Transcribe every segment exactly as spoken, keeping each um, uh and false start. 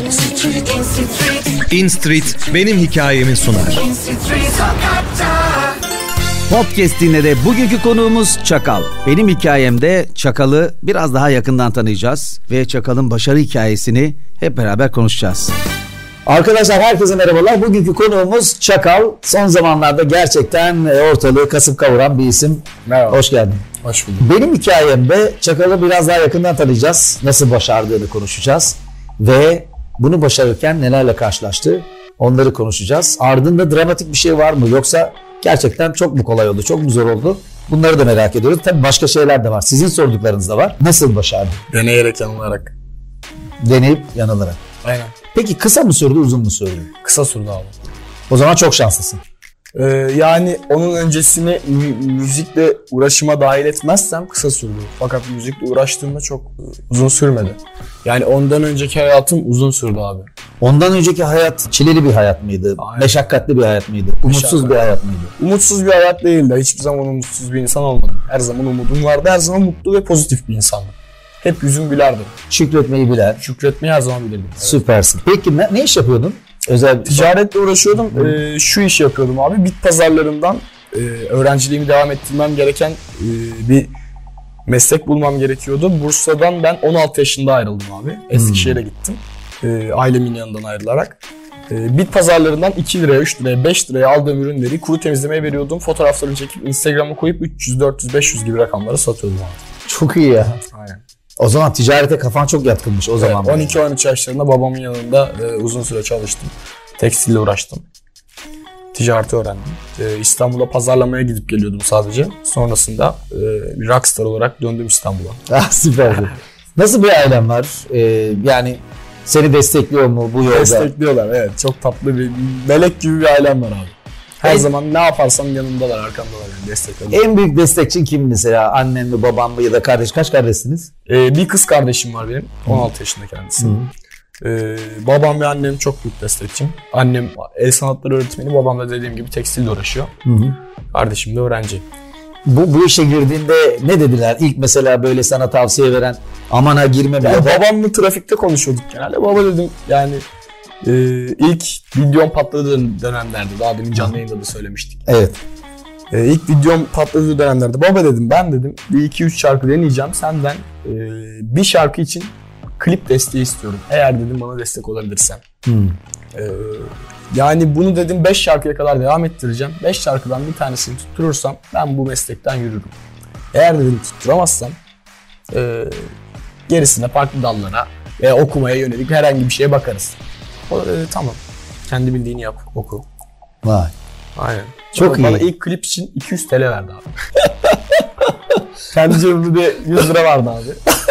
InStreet benim hikayemi sunar. Podcast dinle bugünkü konuğumuz Çakal. Benim hikayemde Çakal'ı biraz daha yakından tanıyacağız ve Çakal'ın başarı hikayesini hep beraber konuşacağız. Arkadaşlar herkese merhabalar. Bugünkü konuğumuz Çakal. Son zamanlarda gerçekten ortalığı kasıp kavuran bir isim. Merhaba. Hoş geldin. Hoş bulduk. Benim hikayemde Çakal'ı biraz daha yakından tanıyacağız. Nasıl başardığını konuşacağız. Ve bunu başarırken nelerle karşılaştı onları konuşacağız. Ardında dramatik bir şey var mı? Yoksa gerçekten çok mu kolay oldu, çok mu zor oldu? Bunları da merak ediyoruz. Tabii başka şeyler de var. Sizin sorduklarınız da var. Nasıl başardı? Deneyerek, yanılarak. Deneyip yanılarak. Aynen. Peki kısa mı sürdü, uzun mu sürdü? Kısa sürdü abi. O zaman çok şanslısın. Ee, yani onun öncesini mü- müzikle uğraşıma dahil etmezsem kısa sürdü. Fakat müzikle uğraştığımda çok uzun sürmedi. Yani ondan önceki hayatım uzun sürdü abi. Ondan önceki hayat çileli bir hayat mıydı? Aynen. Meşakkatli bir hayat mıydı? Umutsuz Meşakkatli. bir hayat mıydı? Umutsuz bir hayat değildi. Hiçbir zaman umutsuz bir insan olmadım. Her zaman umudum vardı. Her zaman mutlu ve pozitif bir insandım. Hep yüzüm gülerdi. Şükretmeyi bilen. Şükretmeyi her zaman bilirdim. Evet. Süpersin. Peki ne, ne iş yapıyordun? Özel Ticaretle uğraşıyordum. Ee, şu işi yapıyordum abi. Bit pazarlarından e, öğrenciliğimi devam ettirmem gereken e, bir meslek bulmam gerekiyordu. Bursa'dan ben on altı yaşında ayrıldım abi. Eskişehir'e hmm. gittim. E, ailemin yanından ayrılarak. E, bit pazarlarından iki liraya, üç liraya, beş liraya aldığım ürünleri kuru temizlemeye veriyordum. Fotoğraflarını çekip Instagram'a koyup üç yüz, dört yüz, beş yüz gibi rakamları satıyordum abi. Çok iyi ya. Aynen. O zaman ticarete kafan çok yatkınmış o zaman. Evet, on iki on üç yaşlarında babamın yanında e, uzun süre çalıştım. Tekstille uğraştım. Ticareti öğrendim. E, İstanbul'a pazarlamaya gidip geliyordum sadece. Sonrasında e, bir rockstar olarak döndüm İstanbul'a. Ah süperdi. Nasıl bir ailen var? Ee, yani seni destekliyor mu bu yolda? Destekliyorlar, evet. Çok tatlı bir melek gibi bir ailem var abi. Her en, zaman ne yaparsam yanımdalar, arkamdalar yani, destekliyorlar. En büyük destekçin kim mesela? Annen mi, baban mı ya da kardeş? Kaç kardeşsiniz? Ee, bir kız kardeşim var benim. on altı yaşında kendisi. Ee, babam ve annem çok büyük destekçim. Annem el sanatları öğretmeni, babam da dediğim gibi tekstille uğraşıyor. Hı-hı. Kardeşim de öğrenci. Bu, bu işe girdiğinde ne dediler? İlk mesela böyle sana tavsiye veren, aman ha girme. Yani babamla trafikte konuşuyorduk genelde. Baba dedim yani e, ilk videom patladığı dönemlerde, daha demin canlı yayında da söylemiştik. Evet. Ee, ilk videom patladığı dönemlerde baba dedim, ben dedim bir iki üç şarkı deneyeceğim, senden e, bir şarkı için klip desteği istiyorum. Eğer dedim bana destek olabilirsen. Hmm. Ee, yani bunu dedim beş şarkıya kadar devam ettireceğim. beş şarkıdan bir tanesini tutturursam ben bu meslekten yürürüm. Eğer dedim tutturamazsam e, gerisine farklı dallara veya okumaya yönelik herhangi bir şeye bakarız. O da dedi tamam. Kendi bildiğini yap, oku. Vay. Aynen. Çok bana iyi. Bana ilk klip için iki yüz T L verdi abi. Kendi cebimde de yüz lira vardı abi.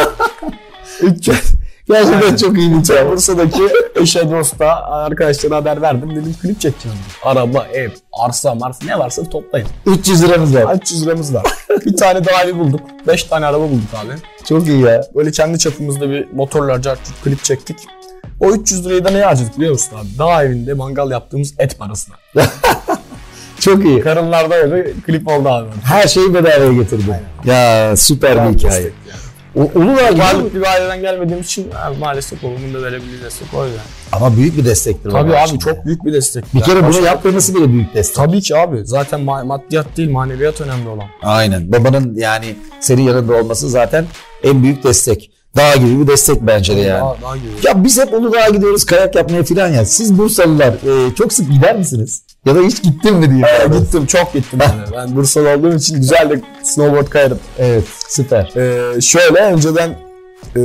üç yüz. Gerçekten çok iyi bir şey. Bursa'daki eşe dosta arkadaşlara haber verdim. Dedim klip çekeceğim. Araba, ev, arsa, marsa ne varsa toplayın. üç yüz liramız var. üç yüz liramız var. Bir tane daha evi bulduk. beş tane araba bulduk abi. Çok iyi ya. Böyle kendi çapımızda bir motorlarca klip çektik. O üç yüz lirayı da neye harcadık biliyor musun abi? Dağ evinde mangal yaptığımız et parasına. Çok iyi. Karınlarda öyle klip oldu abi. Her şeyi bedavaya getirdi. Ya süper ben bir hikaye. Uludağ varlıklı bir aileden gelmediğim için abi, maalesef babamın da verebildiği destek o yüzden. Ama büyük bir destektir. Tabii abi şimdi. Çok büyük bir destek. Bir yani kere bunu yaptırması bile büyük destek. Tabii ki abi. Zaten maddiyat değil, maneviyat önemli olan. Aynen. Babanın yani senin yanında olması zaten en büyük destek. Dağ gibi bir destek bence de yani. Dağ, dağ gibi. Ya biz hep Uludağ'a gidiyoruz kayak yapmaya filan ya. Siz Bursalılar e, çok sık gider misiniz? Ya da hiç gittin mi diyeyim? Evet, gittim, çok gittim. Yani. Ben Bursalı olduğum için güzel de snowboard kayarım. Evet, süper. Ee, şöyle önceden e,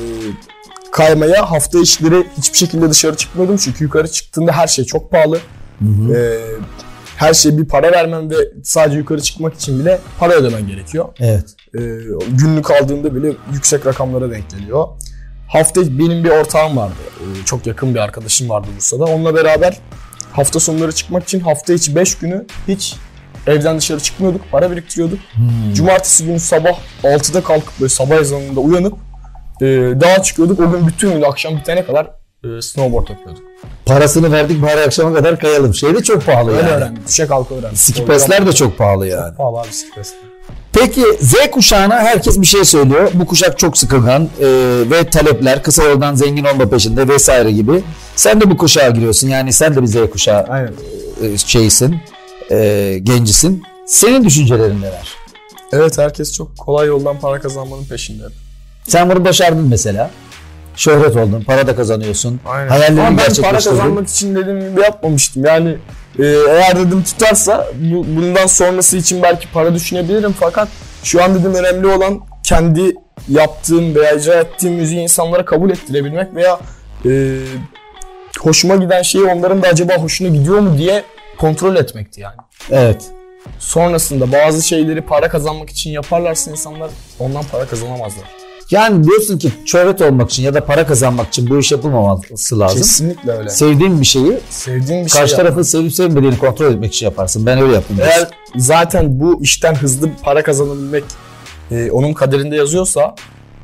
kaymaya hafta içleri hiçbir şekilde dışarı çıkmıyordum. Çünkü yukarı çıktığında her şey çok pahalı. Hı hı. Ee, her şeye bir para vermem ve sadece yukarı çıkmak için bile para ödemen gerekiyor. Evet. Ee, günlük aldığında bile yüksek rakamlara denk geliyor. Hafta benim bir ortağım vardı. Ee, çok yakın bir arkadaşım vardı Bursa'da. Onunla beraber hafta sonları çıkmak için hafta içi beş günü hiç evden dışarı çıkmıyorduk. Para biriktiriyorduk. Hmm. Cumartesi günü sabah altıda kalkıp böyle sabah ezanında uyanıp e, dağa çıkıyorduk. O gün bütün gün akşam bitene kadar e, snowboard yapıyorduk. Parasını verdik bari akşama kadar kayalım. Şey de çok pahalı öyle yani. Öyle öğrendik. Düşe kalka öğrendik. Skipesler de çok pahalı yani. Çok pahalı abi skipesler. Peki Z kuşağına herkes bir şey söylüyor. Bu kuşak çok sıkılgan e, ve talepler, kısa yoldan zengin olma peşinde vesaire gibi. Sen de bu kuşağa giriyorsun. Yani sen de bir Z kuşağı Aynen. e, şeysin, e, gencisin. Senin düşüncelerin neler? Evet, herkes çok kolay yoldan para kazanmanın peşinde. Sen bunu başardın mesela. Şöhret oldun, para da kazanıyorsun. Aynen. Hayallerini Ama ben para gerçekleştirdin. kazanmak için dediğim gibi yapmamıştım. Yani e, eğer dedim tutarsa bu, bundan sonrası için belki para düşünebilirim. Fakat şu an dedim önemli olan kendi yaptığım veya icra ettiğim müziği insanlara kabul ettirebilmek veya e, hoşuma giden şeyi onların da acaba hoşuna gidiyor mu diye kontrol etmekti yani. Evet. Sonrasında bazı şeyleri para kazanmak için yaparlarsa insanlar ondan para kazanamazlar. Yani diyorsun ki şöhret olmak için ya da para kazanmak için bu iş yapılmaması lazım. Kesinlikle öyle. Sevdiğin bir şeyi Sevdiğin bir şey karşı yap. tarafın sevip sevmediğini kontrol etmek için yaparsın. Ben öyle yaptım. Eğer zaten bu işten hızlı para kazanabilmek e, onun kaderinde yazıyorsa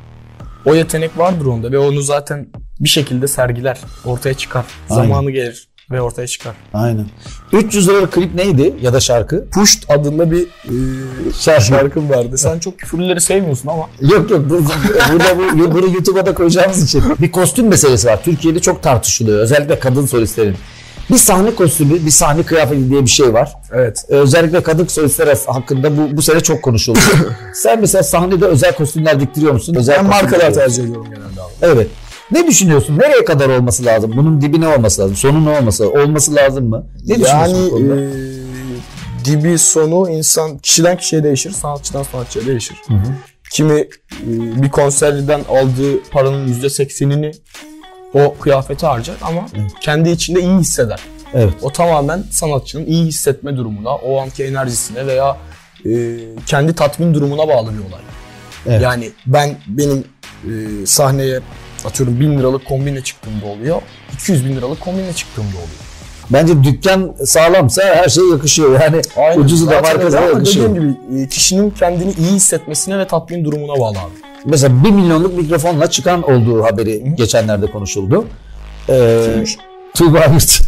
o yetenek vardır onda ve onu zaten bir şekilde sergiler, ortaya çıkar. Aynen. Zamanı gelir ve ortaya çıkar. Aynen. üç yüz liralık klip neydi ya da şarkı? Pushed adında bir e, Şarkı. şarkım vardı. Sen çok küfürleri sevmiyorsun ama. Yok yok. Bu, burada bu, bunu YouTube'a da koyacağımız için. Bir kostüm meselesi var. Türkiye'de çok tartışılıyor. Özellikle kadın solistlerin. Bir sahne kostümü, bir sahne kıyafeti diye bir şey var. Evet. Özellikle kadın solistler hakkında bu, bu sene çok konuşuldu. Sen mesela sahnede özel kostümler diktiriyor musun? Özel Ben kostümler markalar diktiriyor tercih ediyorum genelde abi. Evet. Ne düşünüyorsun? Nereye kadar olması lazım? Bunun dibi ne olması lazım? Sonu ne olması Olması lazım mı? Ne düşünüyorsun bu konuda? Yani e, dibi sonu insan kişiden kişiye değişir, sanatçıdan sanatçıya değişir. Hı hı. Kimi e, bir konserden aldığı paranın yüzde seksenini o kıyafete harcar ama Evet. kendi içinde iyi hisseder. Evet. O tamamen sanatçının iyi hissetme durumuna, o anki enerjisine veya e, kendi tatmin durumuna bağlı bir olay. Evet. Yani ben benim e, sahneye atıyorum bin liralık kombinle çıktığımda oluyor, iki yüz bin liralık kombinle çıktığımda oluyor. Bence dükkan sağlamsa her şey yakışıyor. Yani Aynen. ucuzu da Zaten markası da ama yakışıyor. dediğim gibi e, kişinin kendini iyi hissetmesine ve tatmin durumuna bağlı abi. Mesela bir milyonluk mikrofonla çıkan olduğu haberi Hı. geçenlerde konuşuldu. Ee, Kimmiş? Tuğba Yurt.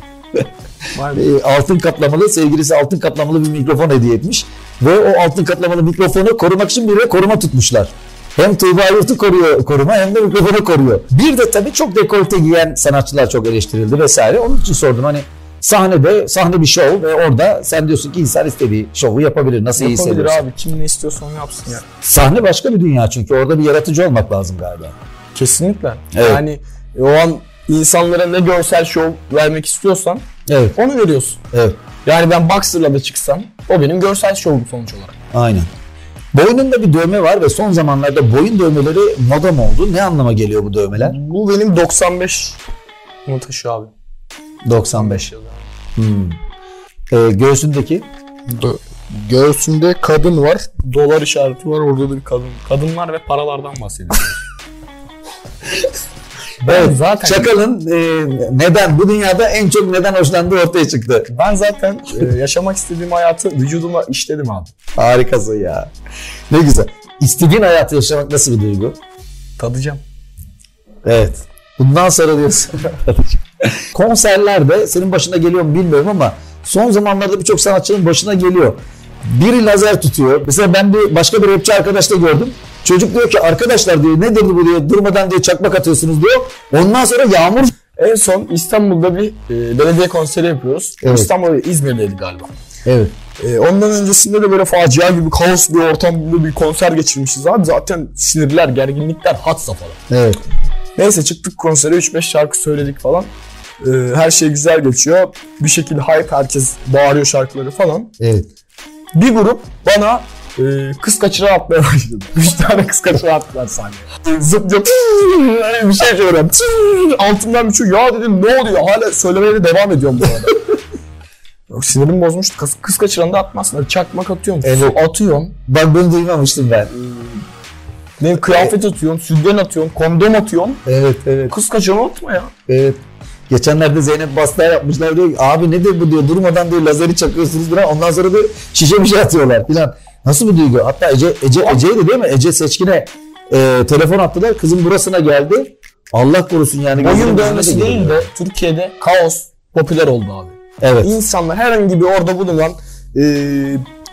Vay be. E, altın kaplamalı, sevgilisi altın kaplamalı bir mikrofon hediye etmiş. Ve o altın kaplamalı mikrofonu korumak için bir de koruma tutmuşlar. Hem Tuğba Yurt'u koruyor, koruma hem de mikrofonu koruyor. Bir de tabii çok dekolte giyen sanatçılar çok eleştirildi vesaire. Onun için sordum hani sahnede, sahne bir şov ve orada sen diyorsun ki insan istediği şovu yapabilir. Nasıl iyi Yapabilir hissediyorsa. abi. Kim ne istiyorsa onu yapsın ya. Sahne başka bir dünya çünkü orada bir yaratıcı olmak lazım galiba. Kesinlikle. Evet. Yani e, o an insanlara ne görsel şov vermek istiyorsan Evet, onu veriyorsun. evet. Yani ben boxer'la da çıksam o benim görsel şovum sonuç olarak. Aynen. Boynunda bir dövme var ve son zamanlarda boyun dövmeleri moda mı oldu? Ne anlama geliyor bu dövmeler? Bu benim doksan beş bunu taşıyor abi. doksan beş. yılda. Hmm. Ee, göğsündeki? Gö- Göğsünde kadın var. Dolar işareti var. Orada da bir kadın. Kadınlar ve paralardan bahsediyoruz. Evet, zaten- Çakal'ın e, neden, bu dünyada en çok neden hoşlandığı ortaya çıktı. Ben zaten e, yaşamak istediğim hayatı vücuduma işledim abi. Harikasın ya. Ne güzel. İstediğin hayatı yaşamak nasıl bir duygu? Tadacağım. Evet. Bundan sonra diyorsun. Konserlerde senin başına geliyor mu bilmiyorum ama son zamanlarda birçok sanatçının başına geliyor. Biri lazer tutuyor. Mesela ben bir başka bir rapçi arkadaşla gördüm. Çocuk diyor ki arkadaşlar diyor nedir bu diyor durmadan diyor çakmak atıyorsunuz diyor. Ondan sonra yağmur. En son İstanbul'da bir e, belediye konseri yapıyoruz. Evet. İstanbul'da İzmir'deydi galiba. Evet. E, ondan öncesinde de böyle facia gibi kaos bir ortamda bir konser geçirmişiz abi. Zaten sinirler, gerginlikler had safhada. Evet. Neyse çıktık konsere üç beş şarkı söyledik falan. E, her şey güzel geçiyor. Bir şekilde hype, herkes bağırıyor şarkıları falan. Evet. Bir grup bana e, kız kaçıran atmaya başladı. Üç tane kız kaçıran attılar sahneye. Zıp zıp öyle bir şey söylüyorum. Altından bir şey ya dedim ne oluyor? Hala söylemeye de devam ediyorum bu arada. Yok, sinirim bozmuştu. Kız, kız kaçıran da atmazsın. Çakmak atıyorum. Evet. Su atıyorum. Bak bunu duymamıştım ben. Ne kıyafet atıyorum. Sütyen atıyorum. Kondom atıyorum. Evet evet. Kız kaçıran atma ya. Evet. Geçenlerde Zeynep Bastığa yapmışlar diyor abi nedir bu diyor durmadan diyor lazeri çakıyorsunuz buna ondan sonra da şişe bir şey atıyorlar filan. Nasıl bir duygu? Hatta Ece, Ece, Ece'ydi değil mi? Ece Seçkin'e e, telefon attılar kızın burasına geldi. Allah korusun yani. Oyun dövmesi değil de Türkiye'de kaos popüler oldu abi. Evet. İnsanlar herhangi bir orada bulunan e,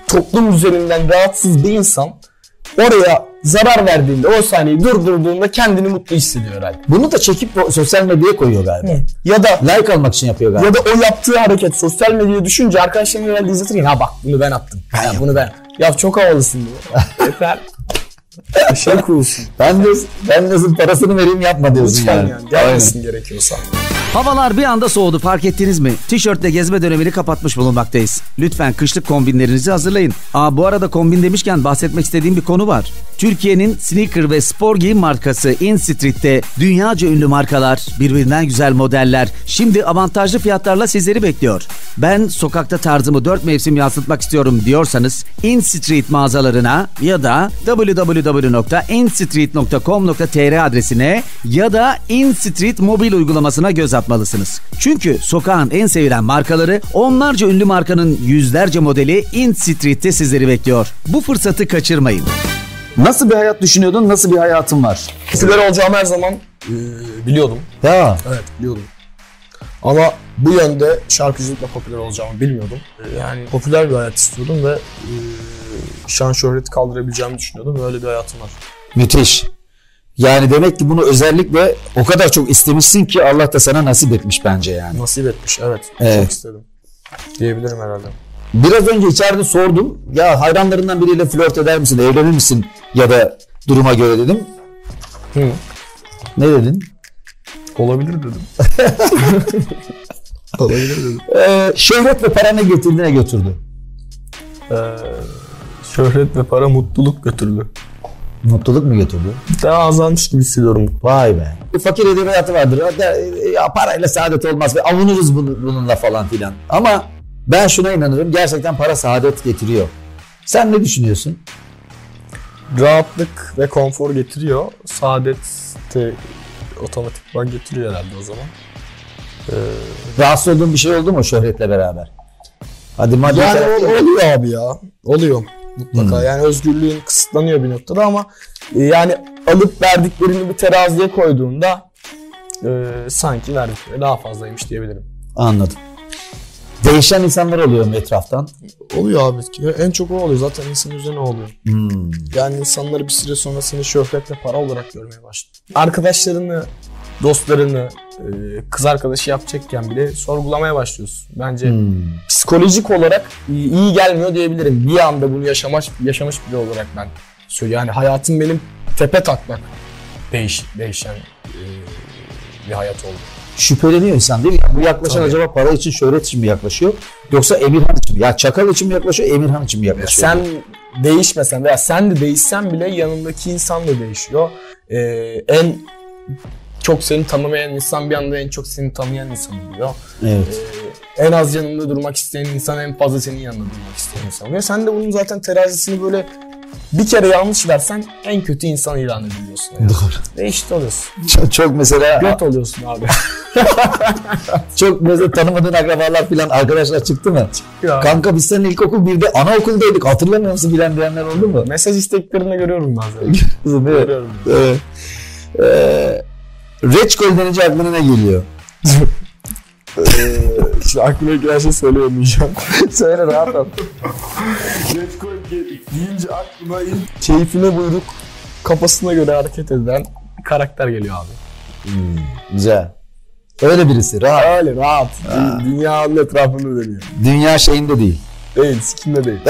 toplum üzerinden rahatsız bir insan oraya zarar verdiğinde, o sahneyi durdurduğunda kendini mutlu hissediyor herhalde. Bunu da çekip sosyal medyaya koyuyor galiba. Hı. Ya da like almak için yapıyor galiba. Ya da o yaptığı hareket sosyal medyaya düşünce arkadaşlarına herhalde izletirken ha bak bunu ben attım. Ben ya bunu ben. Ya çok havalısın diyor. Yeter. Şey kurulsun. Ben de ben de parasını vereyim yapma diyorsun. Lütfen yani. yani. Yapmasın gerekiyorsa. Havalar bir anda soğudu, fark ettiniz mi? Tişörtle gezme dönemini kapatmış bulunmaktayız. Lütfen kışlık kombinlerinizi hazırlayın. Aa, bu arada kombin demişken bahsetmek istediğim bir konu var. Türkiye'nin sneaker ve spor giyim markası In Street'te dünyaca ünlü markalar, birbirinden güzel modeller şimdi avantajlı fiyatlarla sizleri bekliyor. Ben sokakta tarzımı dört mevsim yansıtmak istiyorum diyorsanız In Street mağazalarına ya da double-u double-u double-u nokta in street nokta com nokta t r adresine ya da In Street mobil uygulamasına göz atmalısınız. Çünkü sokağın en sevilen markaları, onlarca ünlü markanın yüzlerce modeli In Street'te sizleri bekliyor. Bu fırsatı kaçırmayın. Nasıl bir hayat düşünüyordun? Nasıl bir hayatın var? Popüler olacağımı her zaman e, biliyordum. Ya. Evet biliyordum. Ama bu yönde şarkıcılıkla popüler olacağımı bilmiyordum. E, yani popüler bir hayat istiyordum ve e, şan şöhreti kaldırabileceğimi düşünüyordum. Böyle bir hayatım var. Müthiş. Yani demek ki bunu özellikle o kadar çok istemişsin ki Allah da sana nasip etmiş bence yani. Nasip etmiş evet. Evet. Çok istedim. Diyebilirim herhalde. Biraz önce içeride sordum. Ya hayranlarından biriyle flört eder misin? Evlenir misin? Ya da duruma göre dedim. Hı. Ne dedin? Olabilir dedim. Olabilir dedim. Ee, şöhret ve para ne getirdi ne götürdü? Ee, şöhret ve para mutluluk götürdü. Mutluluk mu götürdü? Daha azalmış gibi hissediyorum. Vay be. Bir fakir edebiyatı vardır. Hatta ya parayla saadet olmaz ve avunuruz bunu, bununla falan filan. Ama ben şuna inanıyorum. Gerçekten para saadet getiriyor. Sen ne düşünüyorsun? Rahatlık ve konfor getiriyor. Saadet de otomatikman getiriyor herhalde o zaman. Ee, Rahatsız olduğun bir şey oldu mu şöhretle beraber? Hadi maddi yani tarafı- ol- oluyor abi ya. Oluyor mutlaka. Hmm. Yani özgürlüğün kısıtlanıyor bir noktada ama e, yani alıp verdiklerini bir teraziye koyduğunda e, sanki verdikleri daha fazlaymış diyebilirim. Anladım. Değişen insanlar oluyor mu etraftan? Oluyor abi. En çok o oluyor. Zaten insan üzerine oluyor. Hmm. Yani insanlar bir süre sonra seni şöhret ve para olarak görmeye başlıyor. Arkadaşlarını, dostlarını, kız arkadaşı yapacakken bile sorgulamaya başlıyorsun. Bence Hmm. psikolojik olarak iyi gelmiyor diyebilirim. Bir anda bunu yaşamış yaşamış biri olarak ben söylüyorum. Yani hayatım benim tepe taklak değiş, değişen bir hayat oldu. Şüpheleniyor insan değil mi? Bu yaklaşan Tabii. acaba para için, şöhret için mi yaklaşıyor? Yoksa Emirhan için mi? Ya Çakal için mi yaklaşıyor, Emirhan için mi yaklaşıyor? Sen değişmesen veya sen de değişsen bile yanındaki insan da değişiyor. Ee, en çok seni tanımayan insan bir anda en çok seni tanıyan insan oluyor. Evet. Ee, en az yanında durmak isteyen insan en fazla senin yanında durmak isteyen insan oluyor. Sen de bunun zaten terazisini böyle bir kere yanlış versen en kötü insan ilan ediliyorsun. Yani. Doğru. Ve işte oluyorsun. Çok, çok mesela Göt oluyorsun abi. çok mesela tanımadığın akrabalar falan arkadaşlar çıktı mı? Ya. Kanka biz senin ilkokul birde anaokuldaydık hatırlamıyor musun bilen diyenler oldu mu? Mesaj isteklerini görüyorum bazen. Kızım, evet. Görüyorum. Evet. Ee, Reçkol denince aklına ne geliyor? Şimdi aklıma gelen şey söyleyemeyeceğim. Söyle rahat ol. Reçkol deyince aklıma ilk keyfine buyruk, kafasına göre hareket eden bir karakter geliyor abi. Hmm, güzel. Öyle birisi rahat. Öyle rahat. Dü- Dünyanın etrafında dönüyor. Dünya şeyinde değil. Değil, sikimde değil.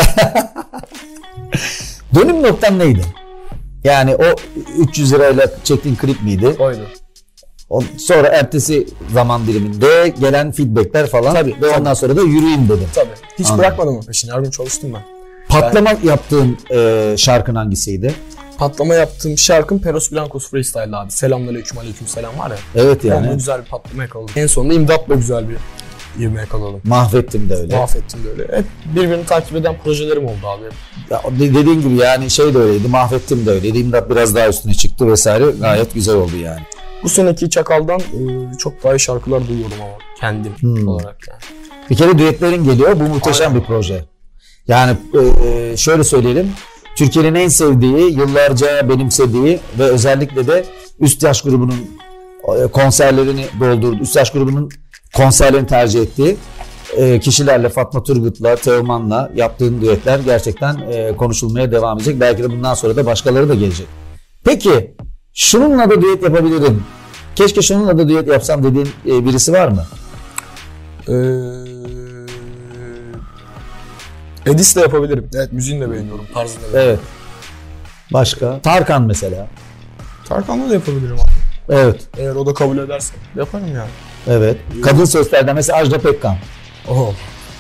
Dönüm noktan neydi? Yani o üç yüz lirayla çektiğin klip miydi? Oydu. O- Sonra ertesi zaman diliminde gelen feedbackler falan Tabii, ve tabii. ondan sonra da yürüyeyim dedim. Tabii. Hiç Anladım. bırakmadım o peşini. Her gün çalıştım ben. Patlama yaptığın e, şarkın hangisiydi? Patlama yaptığım şarkım Peros Blancos Freestyle abi. Selamünaleyküm, aleyküm selam var ya. Evet Yani. yani. Güzel bir patlama yakaladım. En sonunda imdatla güzel bir ivme yakaladım. Mahvettim de öyle. Mahvettim de öyle. Hep birbirini takip eden projelerim oldu abi. Ya, de- dediğin gibi yani şey de öyleydi. Mahvettim de öyleydi. İmdat biraz daha üstüne çıktı vesaire. Gayet güzel oldu yani. Bu seneki Çakal'dan e, çok daha iyi şarkılar duyuyorum ama kendim Hmm. olarak yani. Bir kere düetlerin geliyor. Bu muhteşem Aynen. bir proje. Yani e, şöyle söyleyelim. Türkiye'nin en sevdiği, yıllarca benimsediği ve özellikle de üst yaş grubunun e, konserlerini doldurdu. Üst yaş grubunun konserlerini tercih ettiği e, kişilerle, Fatma Turgut'la, Teoman'la yaptığın düetler gerçekten e, konuşulmaya devam edecek. Belki de bundan sonra da başkaları da gelecek. Peki şununla da düet yapabilirim. Keşke şununla da düet yapsam dediğin e, birisi var mı? Ee, Edis'le yapabilirim. Evet, müziğini de beğeniyorum. Tarzını da beğeniyorum. Evet. Başka? Tarkan mesela. Tarkan'la da yapabilirim abi. Evet. Eğer o da kabul ederse yaparım yani. Evet. Kadın sözlerden mesela Ajda Pekkan. Oho.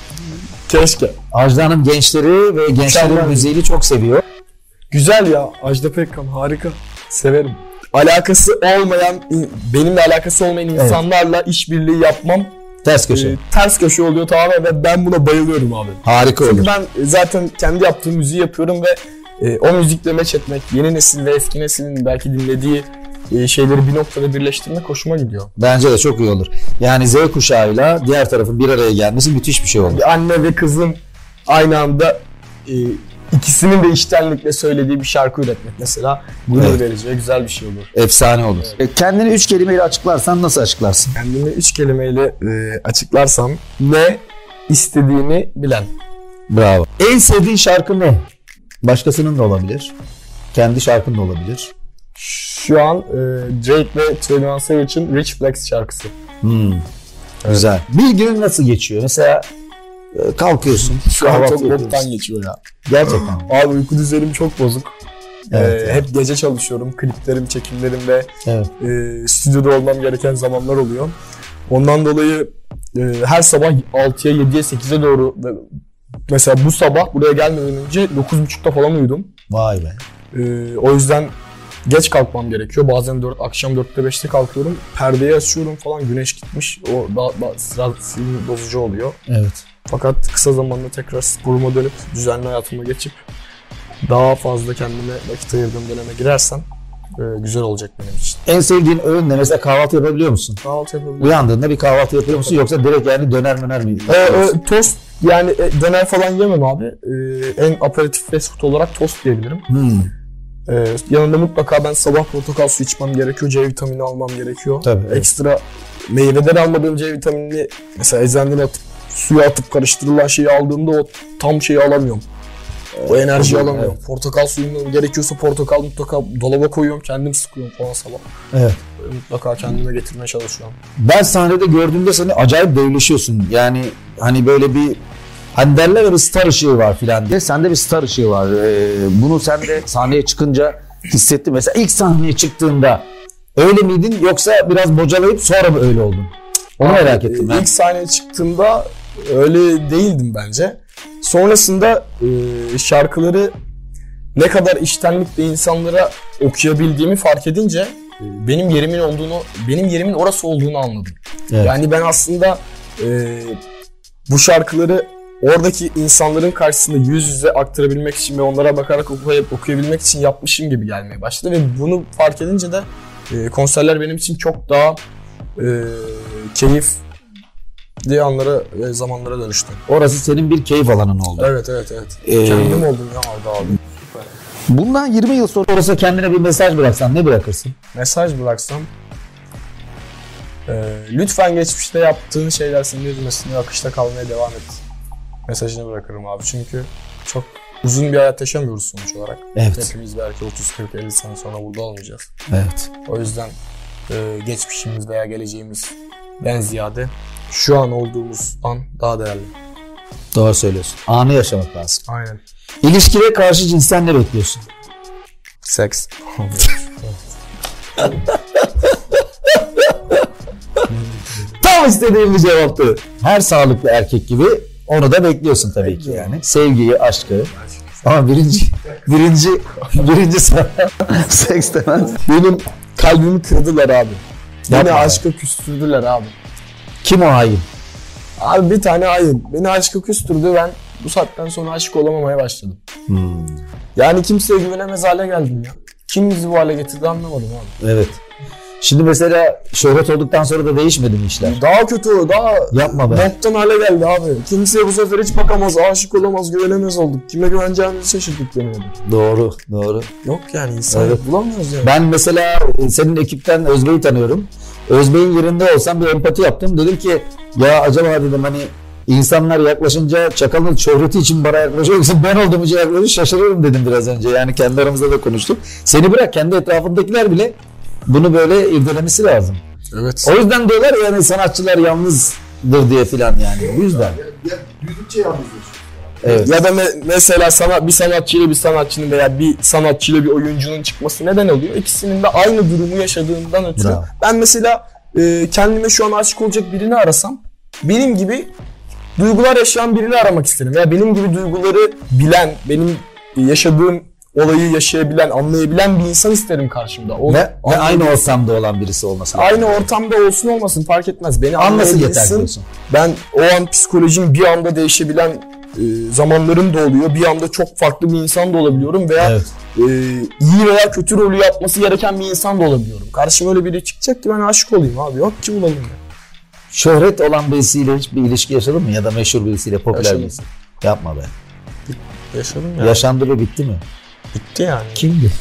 Keşke. Ajda Hanım gençleri ve gençlerin Mükemmel. müziğini çok seviyor. Güzel ya. Ajda Pekkan harika. Severim. Alakası olmayan, benimle alakası olmayan insanlarla işbirliği yapmam Ters köşe. e, ters köşe oluyor tamamen ve ben buna bayılıyorum abi. Harika Çünkü olur. ben zaten kendi yaptığım müziği yapıyorum ve e, o müzikle meç etmek, yeni nesil ve eski neslin belki dinlediği e, şeyleri bir noktada birleştirmek hoşuma gidiyor. Bence de çok iyi olur. Yani Z kuşağıyla diğer tarafın bir araya gelmesi müthiş bir şey olur. Bir anne ve kızın aynı anda e, ikisinin de içtenlikle söylediği bir şarkı üretmek mesela gurur Evet. verici ve güzel bir şey olur. Efsane olur. E, kendini üç kelimeyle açıklarsan nasıl açıklarsın? Kendimi üç kelimeyle e, açıklarsam ne istediğini bilen. Bravo. En sevdiğin şarkı ne? Başkasının da olabilir. Kendi şarkın da olabilir. Şu an e, Drake ve yirmi bir Savage'ın Rich Flex şarkısı. Hmm. Güzel. Bir günün nasıl geçiyor? Mesela e, kalkıyorsun. Şu an kahvaltı çok yapıyorsun. boktan geçiyor ya. Gerçekten. Abi uyku düzenim çok bozuk. Evet, Ee, evet. Hep gece çalışıyorum. Kliplerim, çekimlerim ve Evet. e, stüdyoda olmam gereken zamanlar oluyor. Ondan dolayı e, her sabah altıya, yediye, sekize doğru mesela bu sabah buraya gelmeden önce dokuz buçukta falan uyudum. Vay be. E, o yüzden geç kalkmam gerekiyor. Bazen dört, akşam dörtte beşte kalkıyorum. Perdeyi açıyorum falan, güneş gitmiş. O daha, daha sıra sinir bozucu oluyor. Evet. Fakat kısa zamanda tekrar sporuma dönüp düzenli hayatıma geçip daha fazla kendime vakit ayırdığım döneme girersem e, güzel olacak benim için. En sevdiğin öğün ne? Mesela kahvaltı yapabiliyor musun? Kahvaltı yapabilirim. Uyandığında bir kahvaltı yapıyor musun? Yoksa direkt yani döner döner mi? E, e, tost yani e, döner falan yemem abi. E, en aperatif fast food olarak tost diyebilirim. Hmm. E, yanında mutlaka ben sabah portakal suyu içmem gerekiyor. C vitamini almam gerekiyor. Tabii, evet. Ekstra meyveden almadığım C vitaminini mesela eczaneden atıp suya atıp karıştırılan şeyi aldığımda o tam şeyi alamıyorum. O enerjiyi tabii, alamıyorum. evet. Portakal suyunu gerekiyorsa portakal mutlaka dolaba koyuyorum. Kendim sıkıyorum falan sabah. Evet. Böyle mutlaka kendime getirmeye çalışıyorum. Ben sahnede gördüğümde seni acayip devleşiyorsun. Yani hani böyle bir hani derler ya bir star ışığı var filan diye. Sende bir star ışığı var. Ee, bunu sen de sahneye çıkınca hissettin. Mesela ilk sahneye çıktığında öyle miydin yoksa biraz bocalayıp sonra mı öyle oldun? Onu Abi, merak ettim ben. İlk sahneye çıktığımda öyle değildim bence. Sonrasında e, şarkıları ne kadar içtenlikle insanlara okuyabildiğimi fark edince e, benim yerimin olduğunu, benim yerimin orası olduğunu anladım. Evet. Yani ben aslında e, bu şarkıları oradaki insanların karşısında yüz yüze aktarabilmek için ve onlara bakarak okuyup okuyabilmek için yapmışım gibi gelmeye başladı ve bunu fark edince de e, konserler benim için çok daha e, keyif diye anlara ve zamanlara dönüştü. Orası senin bir keyif alanın oldu. Evet evet evet. Ee, Kendim oldum ya orada abi. Süper. Bundan yirmi yıl sonra orası kendine bir mesaj bıraksan ne bırakırsın? Mesaj bıraksam e, lütfen geçmişte yaptığın şeyler seni üzmesin ve akışta kalmaya devam et mesajını bırakırım abi. Çünkü çok uzun bir hayat yaşamıyoruz sonuç olarak. Evet. Hepimiz belki otuz kırk elli sene sonra burada olmayacağız. Evet. O yüzden e, geçmişimiz veya geleceğimizden ziyade şu an olduğumuz an daha değerli. Doğru söylüyorsun. Anı yaşamak lazım. Aynen. İlişkiye karşı cinsten ne bekliyorsun? Seks. Tam istediğim bir cevaptı. Her sağlıklı erkek gibi onu da bekliyorsun tabii ki yani. Sevgiyi, aşkı. Ama birinci, birinci, birinci sana seks demez. Benim kalbimi kırdılar abi. Beni Yapma aşka küstürdüler abi. Kim o hain? Abi bir tane hain. Beni aşka küstürdü, ben bu saatten sonra aşık olamamaya başladım. Hmm. Yani kimseye güvenemez hale geldim ya. Kim bizi bu hale getirdi anlamadım abi. Evet. Şimdi mesela şöhret olduktan sonra da değişmedi mi işler? Daha kötü, daha Yapma be. boktan hale geldi abi. Kimseye bu sefer hiç bakamaz, aşık olamaz, güvenemez olduk. Kime güveneceğimizi şaşırdık demedim. Doğru, doğru. Yok yani insan Evet. bulamıyoruz yani. Ben mesela senin ekipten Özbey'i tanıyorum. Özbey'in yerinde olsam bir empati yaptım. Dedim ki ya acaba dedim hani İnsanlar yaklaşınca Çakal'ın şöhreti için bana yaklaşıyor. Yoksa ben olduğum için yaklaşıyor şaşırırım dedim biraz önce. Yani kendi aramızda da konuştuk. Seni bırak kendi etrafındakiler bile bunu böyle irdelemesi lazım. Evet. O yüzden diyorlar yani sanatçılar yalnızdır diye filan yani. Bu yüzden. Ya, ya büyüdükçe yalnızlaşıyor. Evet. Ya da me- mesela sana bir sanatçıyla bir sanatçının veya bir sanatçıyla bir oyuncunun çıkması neden oluyor? İkisinin de aynı durumu yaşadığından ötürü. Bravo. Ben mesela e, kendime şu an aşık olacak birini arasam benim gibi duygular yaşayan birini aramak isterim. Veya benim gibi duyguları bilen, benim yaşadığım olayı yaşayabilen, anlayabilen bir insan isterim karşımda. O, Ve, ve aynı ortamda olan birisi olması lazım. Aynı ortamda olsun olmasın fark etmez. Beni Anlasın yeter anlayabilsin. diyorsun. Ben o an psikolojim bir anda değişebilen e, zamanlarım da oluyor. Bir anda çok farklı bir insan da olabiliyorum veya Evet. e, iyi veya kötü rolü yapması gereken bir insan da olabiliyorum. Karşıma öyle biri çıkacak ki ben aşık olayım abi. Yok ki bulalım ya. Şöhret olan birisiyle hiçbir ilişki yaşadın mı? Ya da meşhur birisiyle, popüler Yaşadım. birisi. Yapma be. Yaşadım ya. Yaşandı ve bitti mi? Bitti yani. Kimdi?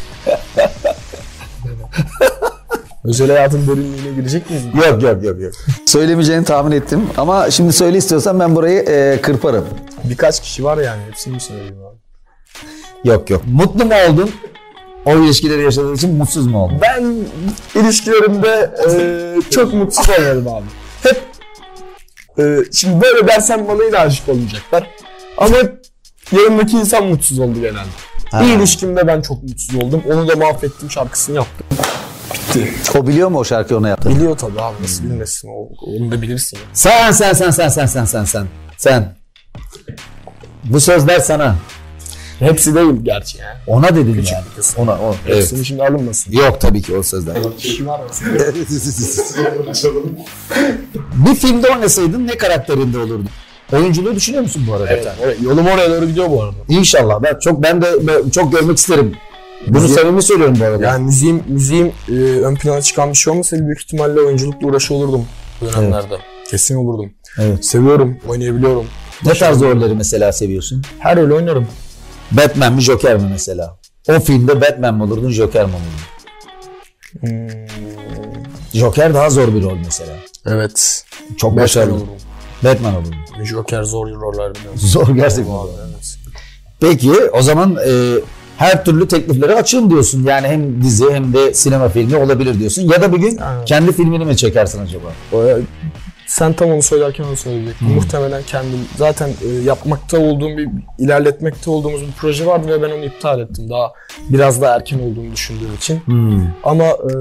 Özel hayatın derinliğine girecek miyiz? Yok yok yok yok. Söylemeyeceğini tahmin ettim ama şimdi söyle istiyorsan ben burayı e, kırparım. Birkaç kişi var yani. Hepsini mi söyleyeyim abi? Yok yok. Mutlu mu oldun? O ilişkileri yaşadığın için mutsuz mu oldun? Ben ilişkilerimde e, çok mutsuz olmadım abi. Hep e, şimdi böyle dersem bana yine aşık olmayacaklar. Ama hep yanımdaki insan mutsuz oldu genelde. Ha. Bir ilişkimde ben çok mutsuz oldum. Onu da mahvettim, şarkısını yaptım. Bitti. O biliyor mu o şarkıyı ona yaptı? Biliyor tabii abi, nasıl bilmesin, o, onu da bilirsin. Ya. Sen sen sen sen sen sen sen sen. Sen. Bu sözler sana. Hepsi değil gerçi ya. Ona dedin Küçük yani. bir kısmı. Ona o. Hepsini Evet. şimdi alınmasın. Yok tabii ki o sözler. Kişi var arasında. Bir filmde oynasaydın ne karakterinde olurdun? Oyunculuğu düşünüyor musun bu arada? Evet, evet, yolum oraya doğru gidiyor bu arada. İnşallah. Ben çok ben de ben çok görmek isterim. Bunu Müziği- samimi söylüyorum bu arada. Yani müziğim, müziğim e, ön plana çıkan bir şey olmasaydı büyük ihtimalle oyunculukla uğraşıyor olurdum bu dönemlerde. Kesin olurdum. Evet. Seviyorum, oynayabiliyorum. Ne tarz rolleri mesela seviyorsun? Her rol oynarım. Batman mi Joker mi mesela? O filmde Batman mi olurdun Joker mi olurdun? Hmm, Joker daha zor bir rol mesela. evet. Çok Batman başarılı. olurum. Batman olurdun. Joker zor roller biliyorum. Zor gerçekten. Abi, evet. Peki o zaman e, her türlü tekliflere açığım diyorsun. Yani hem dizi hem de sinema filmi olabilir diyorsun. Ya da bir gün Yani. kendi filmini mi çekersin acaba? O, sen tam onu söylerken onu söyleyecektim. Muhtemelen kendim zaten e, yapmakta olduğum bir, ilerletmekte olduğumuz bir proje vardı ve ben onu iptal ettim. Daha biraz daha erken olduğunu düşündüğüm için. Hmm. Ama e,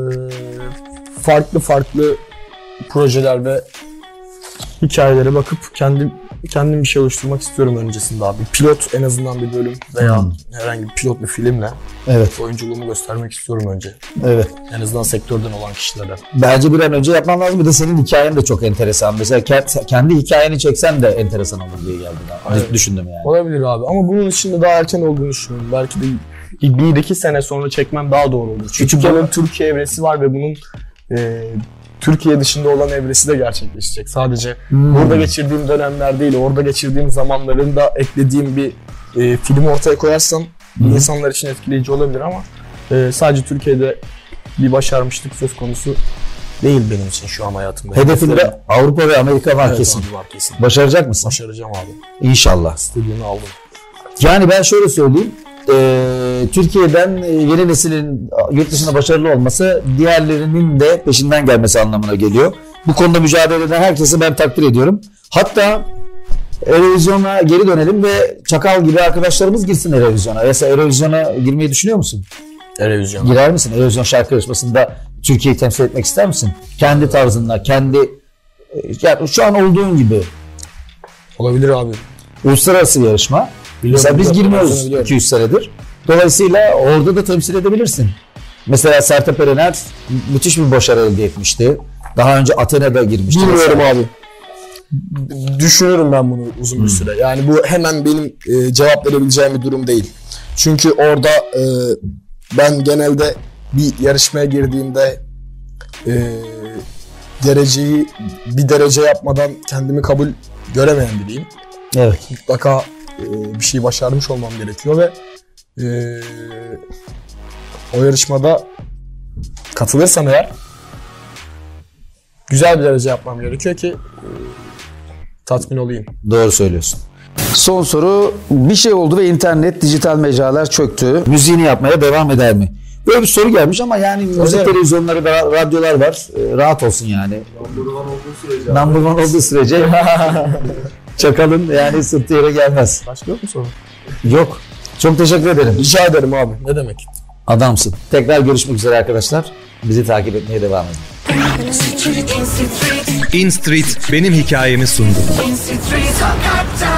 farklı farklı projeler ve hikayelere bakıp kendim kendim bir şey oluşturmak istiyorum öncesinde abi. Pilot en azından bir bölüm veya Hmm. herhangi bir pilot bir filmle Evet, oyunculuğumu göstermek istiyorum önce. evet. En azından sektörden olan kişilere. Bence bir an önce yapman lazım. Bir de senin hikayen de çok enteresan. Mesela ke- kendi hikayeni çeksen de enteresan olur diye geldi. Ben. Evet. Düşündüm yani. Olabilir abi ama bunun için de daha erken olduğunu düşünüyorum. Belki de bir iki sene sonra çekmem daha doğru olur. Çünkü Küçük bunun Türkiye evresi var ve bunun e, Türkiye dışında olan evresi de gerçekleşecek. Sadece Hmm. burada geçirdiğim dönemler değil, orada geçirdiğim zamanların da eklediğim bir e, film ortaya koyarsam Hmm. insanlar için etkileyici olabilir ama e, sadece Türkiye'de bir başarmışlık söz konusu değil benim için şu an hayatımda. Hedefinde Avrupa ve Amerika var Evet, kesin. abi, var kesin. Başaracak mısın? Başaracağım abi. İnşallah. İstediğimi aldım. Yani ben şöyle söyleyeyim. Ee, Türkiye'den e, yeni neslin yurt dışında başarılı olması diğerlerinin de peşinden gelmesi anlamına geliyor. Bu konuda mücadele eden herkesi ben takdir ediyorum. Hatta Eurovision'a geri dönelim ve Çakal gibi arkadaşlarımız girsin Eurovision'a. Mesela Eurovision'a girmeyi düşünüyor musun? Televizyon. Girer misin? Eurovision şarkı yarışmasında Türkiye'yi temsil etmek ister misin? Kendi tarzında, kendi e, yani şu an olduğun gibi Olabilir abi. uluslararası bir yarışma. Biliyorum, Mesela biz biliyorum, girmiyoruz biliyorum. iki yüz senedir. Dolayısıyla orada da temsil edebilirsin. Mesela Sertab Erener müthiş bir başarı elde etmişti. Daha önce Athena'da girmişti. Bilmiyorum mesela. abi. Düşünüyorum ben bunu uzun bir süre. Yani bu hemen benim e, cevap verebileceğim bir durum değil. Çünkü orada e, ben genelde bir yarışmaya girdiğimde e, dereceyi bir derece yapmadan kendimi kabul göremeyen biriyim. Evet. Mutlaka e, bir şey başarmış olmam gerekiyor ve e, o yarışmada katılırsam eğer güzel bir derece yapmam gerekiyor ki e, tatmin olayım. Doğru söylüyorsun. Son soru, bir şey oldu ve internet, dijital mecralar çöktü. Müziğini yapmaya devam eder mi? Böyle bir soru gelmiş ama yani müzik televizyonları, radyolar var. Ee, rahat olsun yani. Number one olduğu sürece. Number one olduğu sürece Çakal'ın yani sırtı yere gelmez. Başka yok mu soru? Yok. Çok teşekkür ederim. Rica ederim abi. Ne demek? Adamsın. Tekrar görüşmek üzere arkadaşlar. Bizi takip etmeye devam edin. InStreet benim hikayemi sundu. InStreet Sokak'ta